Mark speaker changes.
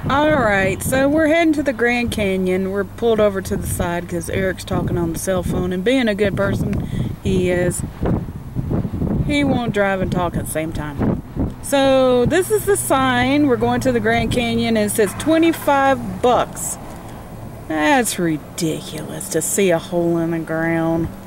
Speaker 1: Alright, so we're heading to the Grand Canyon. We're pulled over to the side because Eric's talking on the cell phone, and being a good person he is, he won't drive and talk at the same time. So this is the sign. We're going to the Grand Canyon, and it says 25 bucks. That's ridiculous to see a hole in the ground.